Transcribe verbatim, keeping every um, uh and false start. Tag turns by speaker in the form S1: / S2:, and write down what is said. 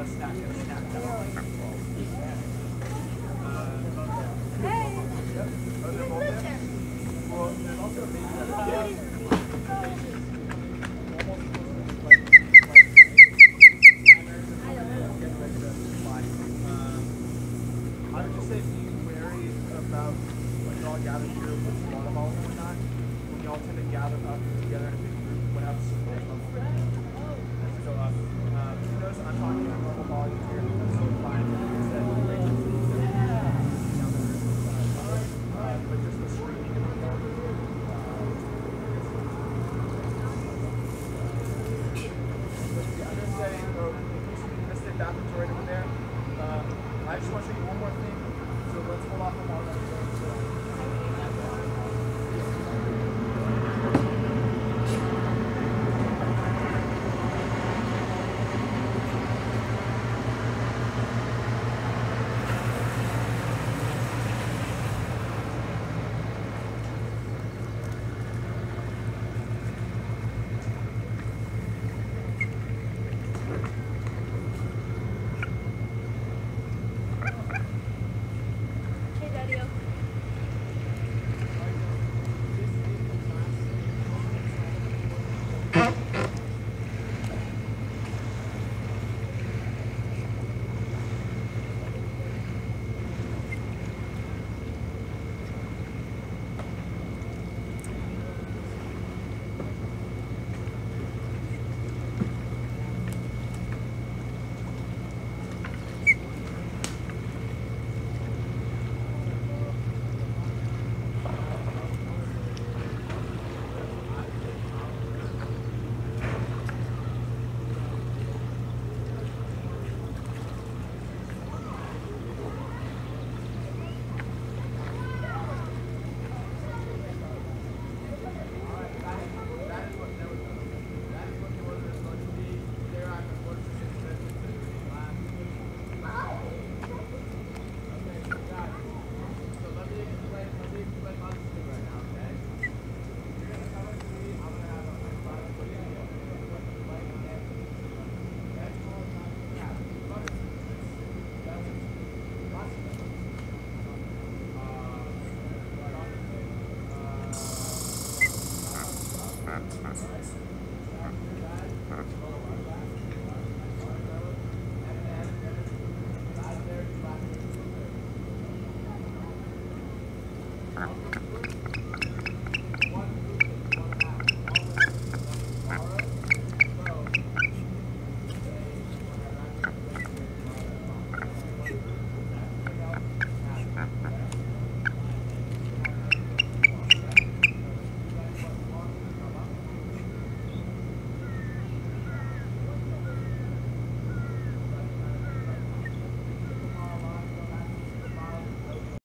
S1: Gather here with water ball or not, when y'all tend to gather up together in a big group, what happens is the level has to go up. Um, you notice I'm talking about normal volume here because so fine instead of down the group, uh, but just the screaming and the yelling. I'm going to say, oh, if you missed it, bathrooms right over there.